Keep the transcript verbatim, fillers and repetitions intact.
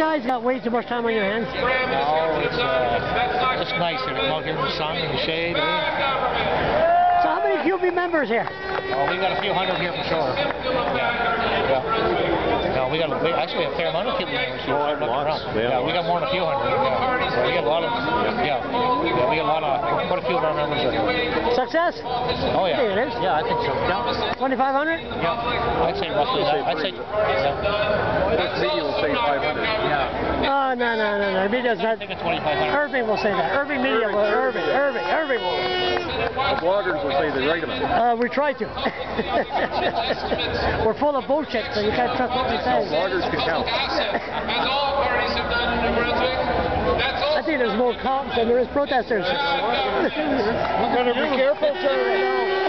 guys got way too much time on your hands? No, it's uh, just nice here. Out here in the sun and the shade. Eh? So how many Q B members here? Oh, we got a few hundred here for sure. Yeah, yeah. No, we got a, we actually a fair amount of Q B members here. Oh, I lots. Yeah, yeah, we got more than a few hundred. Yeah, so we got a lot of. Yeah, yeah, we got a lot of. Quite a few of our members are. Success? Oh yeah. I think it is. Yeah, I think so. Yeah. twenty-five hundred? Yeah, I'd say roughly that. I'd say. Yeah. This video will say five hundred. Yeah. Oh, no, no, no, no. Media's not. I think it's twenty-five hundred. Irving will say that. Irving Media will. Irving, Irving, Irving will. The bloggers will say the regular. Uh, we try to. We're full of bullshit, so you can't trust what we say. Bloggers can count. I think there's more cops than there is protesters. You better be careful, sir.